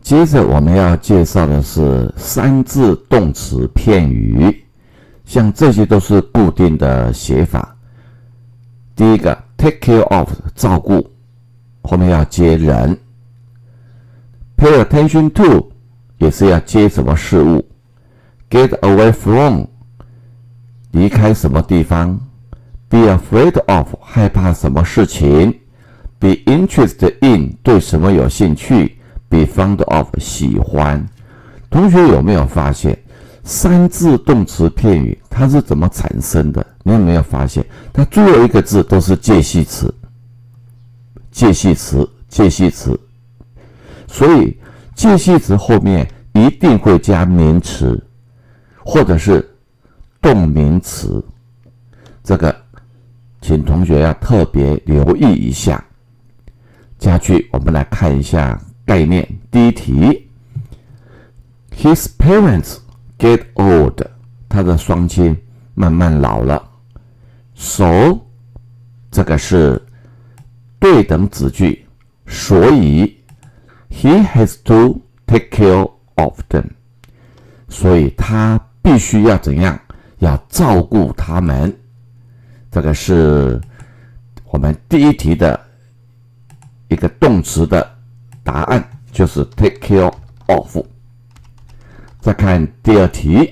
接着我们要介绍的是三字动词片语，像这些都是固定的写法。第一个 take care of 照顾，后面要接人。pay attention to 也是要接什么事物。get away from 离开什么地方。be afraid of 害怕什么事情。be interested in 对什么有兴趣。be fond of 喜欢。同学有没有发现三字动词片语它是怎么产生的？你有没有发现它最后一个字都是介系词？介系词。所以介系词后面一定会加名词或者是动名词，这个请同学要特别留意一下。下去我们来看一下概念。第一题 ，His parents get old， 他的双亲慢慢老了。So， 这个是对等子句，所以 he has to take care of them， 所以他必须要怎样？要照顾他们。这个是我们第一题的一个动词的答案，就是 take care of。再看第二题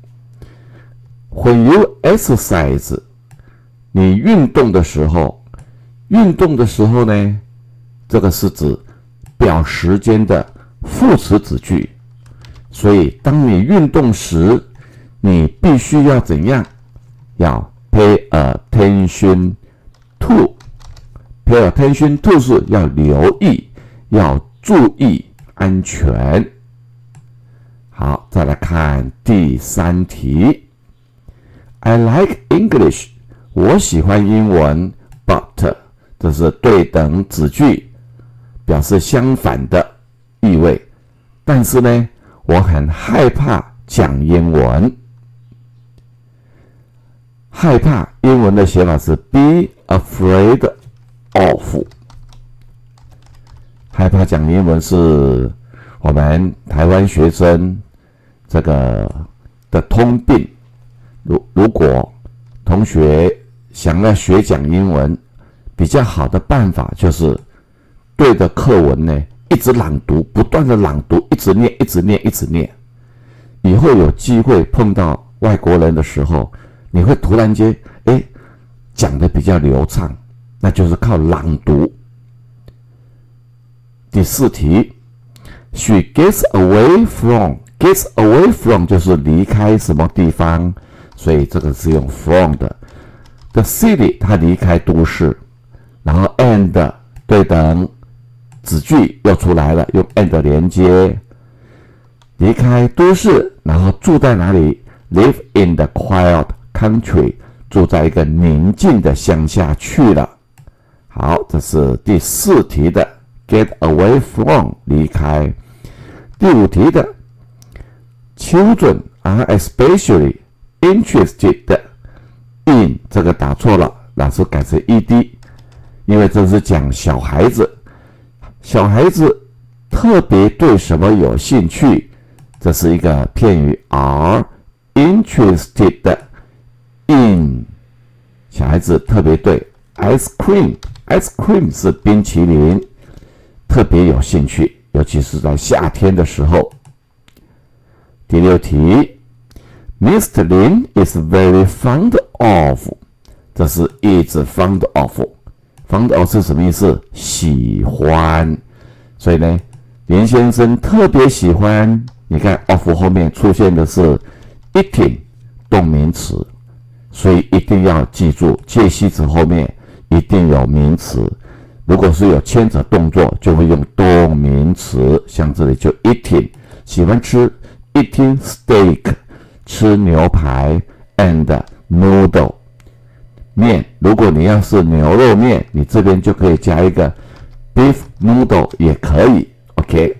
，When you exercise， 你运动的时候呢，这个是指表时间的副词子句，所以当你运动时，你必须要怎样？要 pay attention to。pay attention to 是要留意，要注意安全。好，再来看第三题。I like English， 我喜欢英文 ，but 这是对等子句，表示相反的意味。但是呢，我很害怕讲英文。害怕英文的写法是 be afraid of。害怕讲英文是我们台湾学生这个的通病。如果同学想要学讲英文，比较好的办法就是对着课文呢一直朗读，不断的朗读，一直念。以后有机会碰到外国人的时候，你会突然间讲得比较流畅，那就是靠朗读。第四题 ，She gets away from 就是离开什么地方，所以这个是用 from 的。The city 它离开都市，然后 and 对等子句又出来了，用 and 连接。离开都市，然后住在哪里 ？Live in the quiet country， 住在一个宁静的乡下去了。好，这是第四题的 get away from 离开。第五题的 children are especially interested in 这个打错了，老师改成 ed， 因为这是讲小孩子，小孩子特别对什么有兴趣，这是一个片语 are interested in， 小孩子特别对 ice cream 是冰淇淋，特别有兴趣，尤其是在夏天的时候。第六题 Mr. Lin is very fond of， 这是 is fond of。fond of 是什么意思？喜欢。所以呢，林先生特别喜欢，你看 of 后面出现的是 eating 动名词，所以一定要记住介系词后面一定有名词。如果是有牵扯动作，就会用动名词，像这里就 eating， 喜欢吃 eating steak， 吃牛排 and noodle 面。如果你要是牛肉面，你这边就可以加一个 beef noodle 也可以 OK。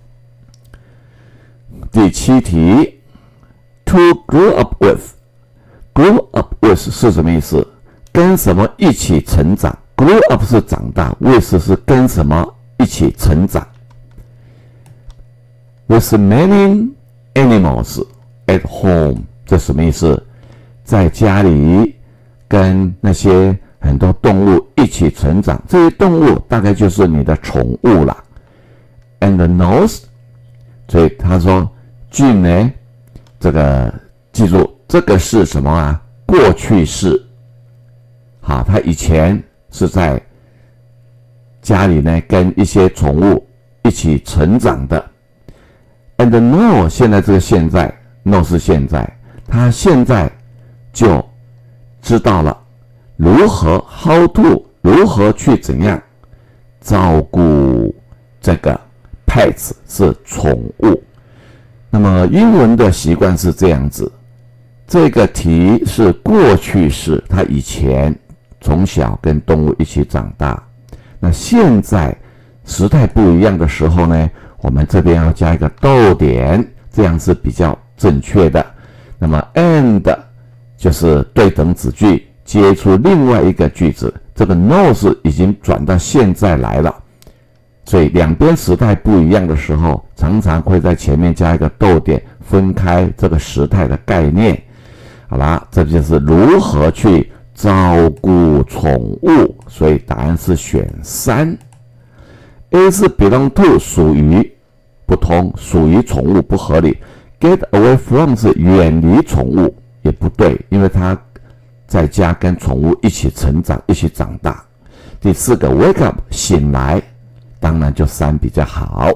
第七题 To grow up with，grow up with 是什么意思？跟什么一起成长？ grow up 是长大 ，with 是跟什么一起成长。 with many animals at home， 这什么意思？在家里跟那些很多动物一起成长，这些动物大概就是你的宠物啦。And knows， 所以他说Jim呢，这个记住，这个是什么啊？过去式。好，他以前是在家里呢跟一些宠物一起成长的。And know， 现在这个现在 know 是现在，他现在就知道了如何 how to 如何去怎样照顾这个 pets 是宠物。那么英文的习惯是这样子，这个题是过去式，他以前从小跟动物一起长大。那现在时态不一样的时候呢，我们这边要加一个逗点，这样是比较正确的。那么 and 就是对等子句接出另外一个句子，这个 knows 已经转到现在来了，所以两边时态不一样的时候，常常会在前面加一个逗点，分开这个时态的概念。好啦，这就是如何去照顾宠物，所以答案是选3。A 是 belong to 属于不通，属于宠物不合理。Get away from 是远离宠物也不对，因为他在家跟宠物一起成长，一起长大。第4个 wake up 醒来，当然就3比较好。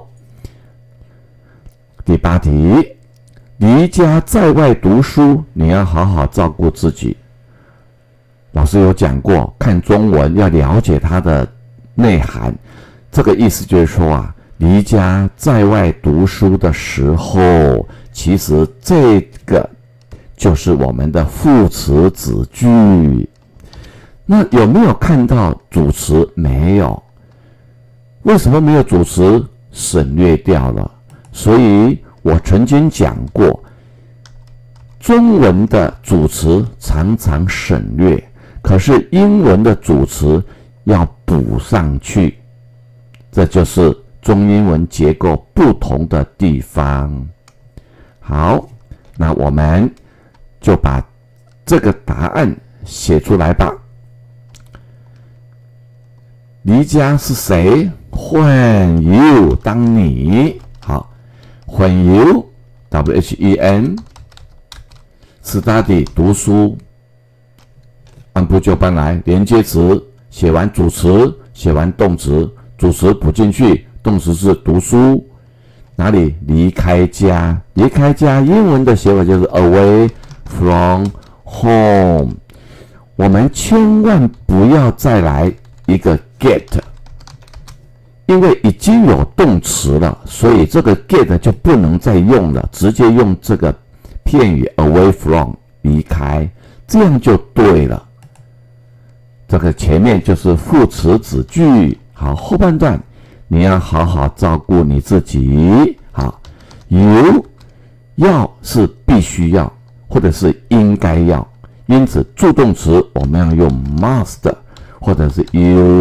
第8题，离家在外读书，你要好好照顾自己。老师有讲过，看中文要了解它的内涵，这个意思就是说啊，离家在外读书的时候，其实这个就是我们的副词子句。那有没有看到主词？没有。为什么没有主词？省略掉了。所以我曾经讲过，中文的主词常常省略，可是英文的主词要补上去，这就是中英文结构不同的地方。好，那我们就把这个答案写出来吧。离家是谁？ When you 当你好 ，When you WHEN study 读书，按部就班来，连接词写完主词，写完动词，主词补进去，动词是读书。哪里？离开家，离开家，英文的写法就是 away from home。我们千万不要再来一个 get。 因为已经有动词了，所以这个 get 就不能再用了，直接用这个片语 away from 离开，这样就对了。这个前面就是副词子句，好，后半段你要好好照顾你自己。好 ，you 要是必须要，或者是应该要，因此助动词我们要用 must 或者是 you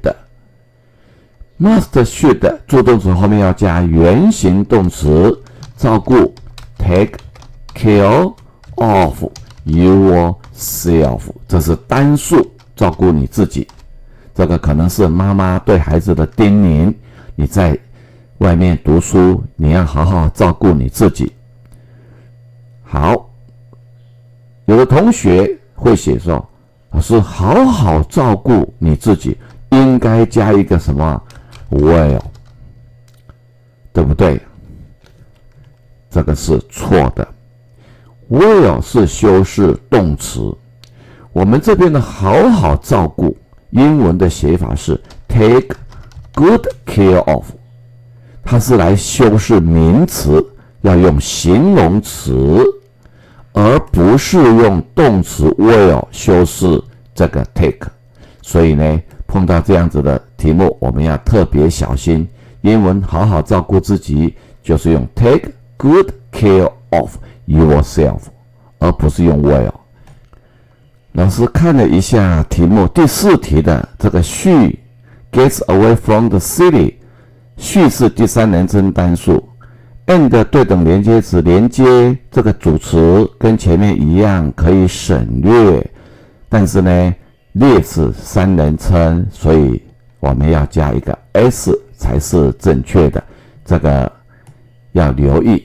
should。Must should 助动词后面要加原形动词，照顾 take care of yourself， 这是单数，照顾你自己。这个可能是妈妈对孩子的叮咛，你在外面读书，你要好好照顾你自己。好，有的同学会写说，老师好好照顾你自己，应该加一个什么？Well， 对不对？这个是错的。Well 是修饰动词，我们这边的好好照顾，英文的写法是 take good care of， 它是来修饰名词，要用形容词，而不是用动词 well 修饰这个 take。所以呢，碰到这样子的题目，我们要特别小心。英文好好照顾自己，就是用 take good care of yourself， 而不是用 well。老师看了一下题目，第4题的这个 she gets away from the city， she是第3人称单数 and 对等连接词连接这个主词跟前面一样可以省略，但是呢，列是三人称，所以我们要加一个 s 才是正确的，这个要留意。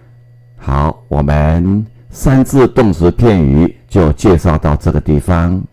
好，我们三字动词片语就介绍到这个地方。